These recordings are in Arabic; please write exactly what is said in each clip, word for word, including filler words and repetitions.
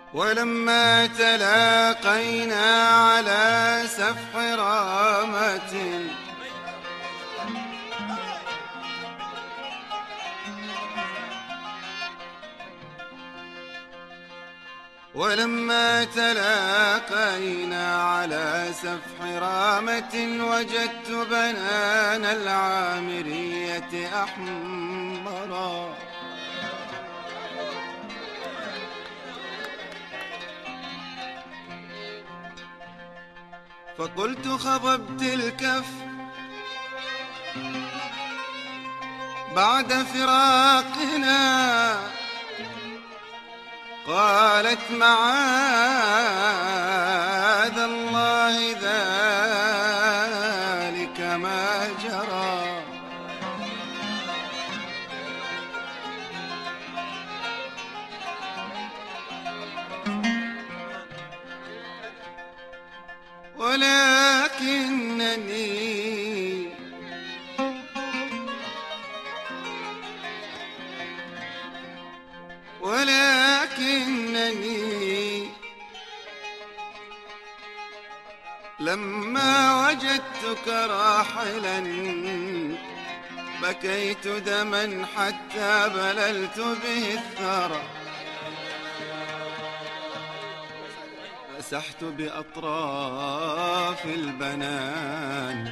ولما تلاقينا على سفح رامة ولما تلاقينا على سفح رامة وجدت بنان العامرية أحمرا، فقلت خضبت الكف بعد فراقنا، قالت معاذ الله ذلك ما جرى، ولكنني ولكنني لما وجدتك راحلا بكيت دما حتى بللت به الثرى، مسحت بأطراف البنان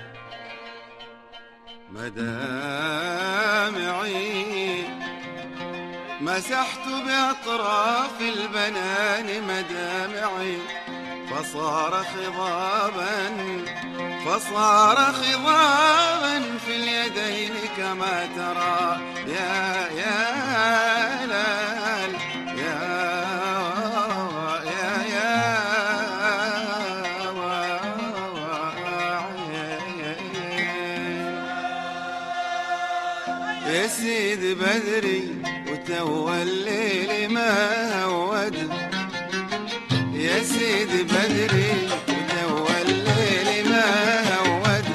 مدامعي، مسحت بأطراف البنان مدامعي، فصار خضابا فصار خضابا في اليدين كما ترى يا يا لال يا يا يا يا سيد بدري وتوى الليل ما هود، يا سيد بدري وتوى الليل ما هود،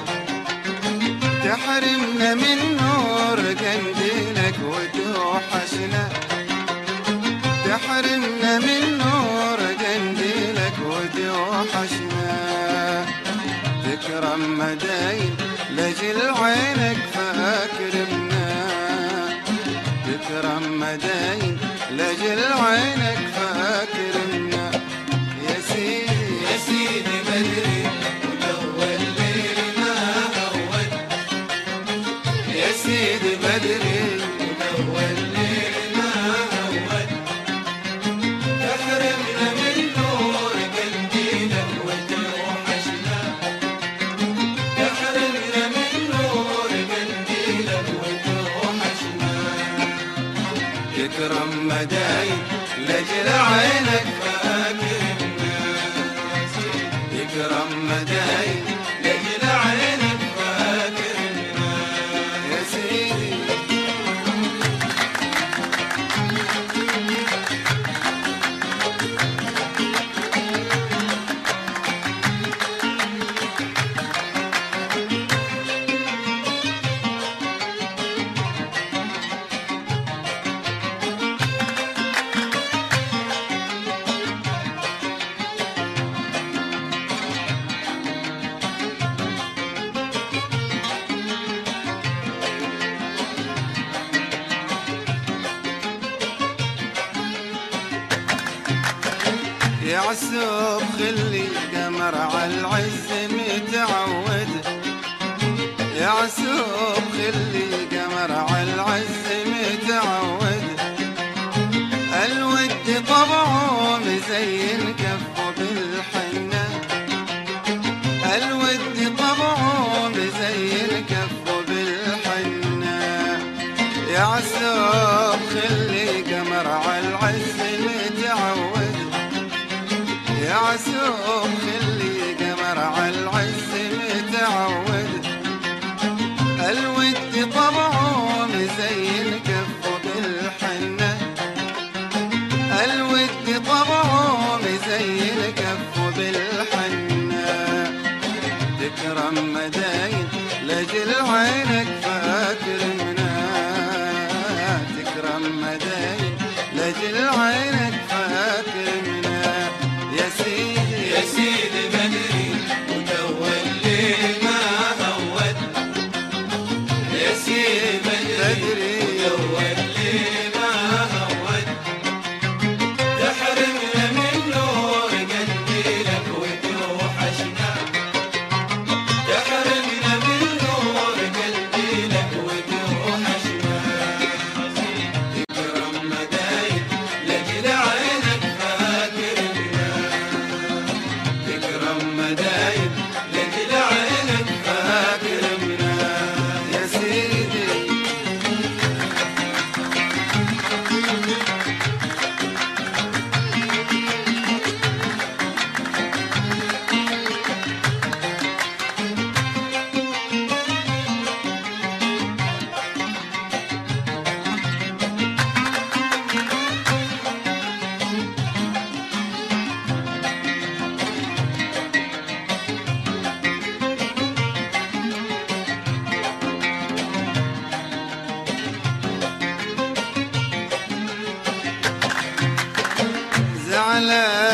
تحرمنا من نور قنديلك وتوحشنا، تحرمنا من نور قنديلك وتوحشنا، تكرم مداين لجل عينك فاكرمنا، تكرم مداين لجل عينك فاكرمنا، يا سيدي يا سيدي بدري وتوى الليل ما هود، يا سيدي بدري وتوى الليل ما هود، تحرمنا من نور قنديلك وتوحشنا، تحرمنا من نور قنديلك وتوحشنا، تكرم مداين لجل عينك فاكرمنا، تكرم مداين لجل عينك فاكرمنا، يا سيدي يا عسوب خلي قمر عالعز متعود، يا عسوب خلي قمر عالعز متعود، الود طبعه مزين كفه بالحنة، الود طبعه مزين كفه بالحنة، يا عسوب خلي قمر عالعز متعود، يا عسوم خلي قمر عالعز متعود، الود طبعه مزين كفه بالحنة، الود طبعه مزين كفه بالحنة، تكرم مداين لجل عينك فاكرمنا، تكرم مداين لجل عينك فاكرمنا،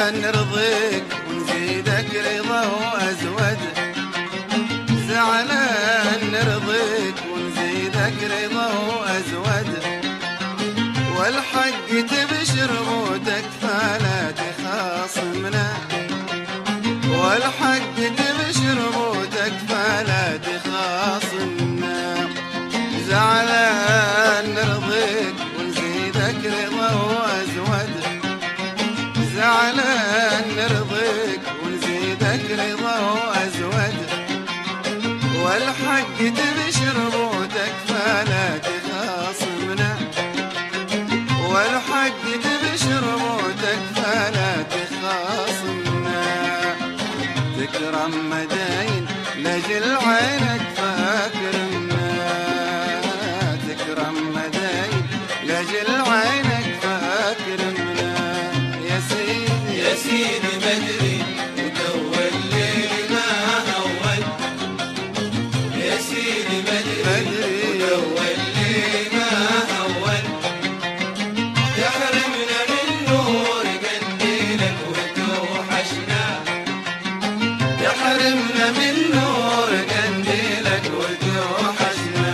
نرضيك ونزيدك رضا وأزود، زعلان نرضيك ونزيدك رضا وأزود، والحق تبشر موتك فلا تخاصمنا، والحق تبشر موتك فلا تخاصمنا، زعلان نرضيك ونزيدك رضا وأزود، زعلان نرضيك ونزيدك رضا وأزود، والحق تبشر موتك فلا تخاصمنا، والحق تبشر موتك فلا تخاصمنا، تكرم مداين لجل عينك فاكرمنا، تكرم مداين لجل عينك فاكرمنا، يا سيدي يا سيدي بدري وتو الليل ما أول، يا سيدي بدري وتو الليل ما أول، تحرمنا من نور قنديلك وتوحشنا، تحرمنا من نور قنديلك وتوحشنا،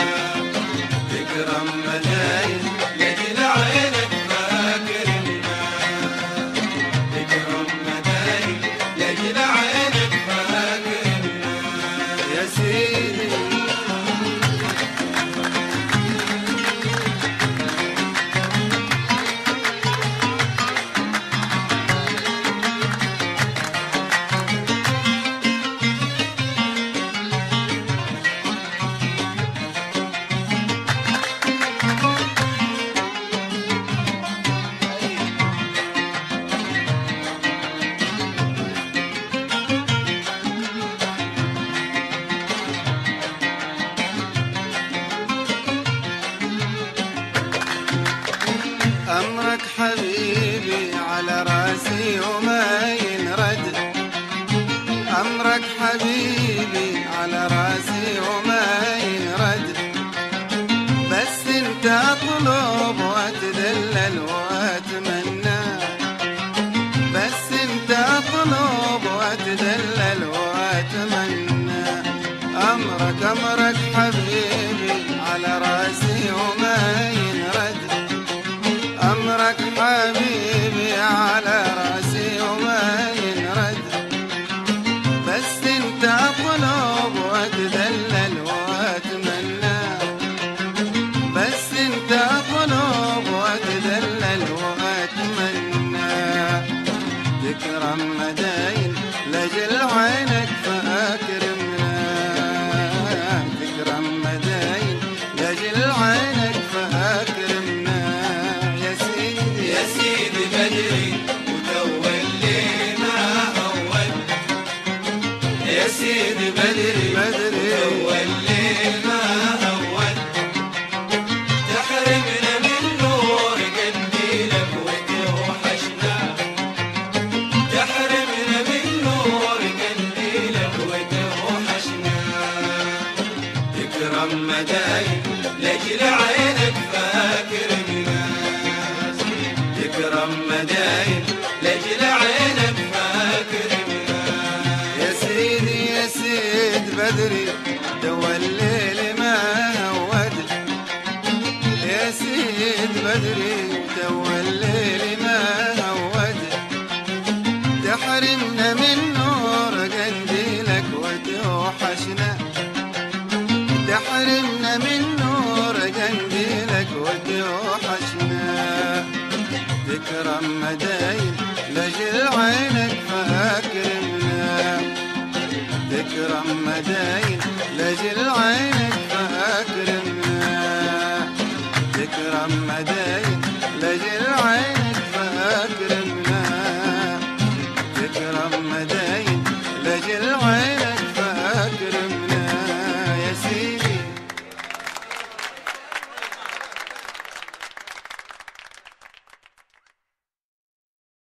تكرم مداين لجل عينك فاكرنا، تكرم مداين لجل عينك فاكرنا، يا سيدي أمرك حبيبي على راسي وما ينرد، أمرك حبيبي على راسي وما ينرد، بس انت أطلب وأتدلل وأتمنى، بس انت أطلب وأتدلل وأتمنى، أمرك أمرك حبيبي على راسي وما ينرد، أمرك حبيبي على راسي وما ينرد، بس انت أطلب وأتدلل وأتمنى، بس انت أطلب وأتدلل وأتمنى، تكرم مداين لجل عينك فاكرمنا، تكرم مداين لجل عينك فاكرمنا، يا سيدي يا سيدي بدري وتو الليل ما أول، يا سيدي بدري بدري وتو الليل ما أول، تحرمنا من نور قنديلك وتوحشنا، تحرمنا من نور قنديلك وتوحشنا، تكرم مداين لجل عينك فاكرمنا، تكرم مداين لجل عينك فاكرمنا، يا سيدي يا سيد بدري دوا الليل ما هود، يا سيد بدري دوا الليل ما هود، تحرمنا من نور قنديلك وتوحشنا، تحرمنا من نور قنديلك وتوحشنا، تكرم مداين لجل عينك فاكرمنا، تكرم مداين لجل عينك